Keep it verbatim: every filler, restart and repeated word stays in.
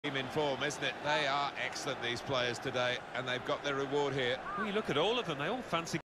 Team in form, isn't it? They are excellent, these players today, and they've got their reward here. Well, you look at all of them, they all fancy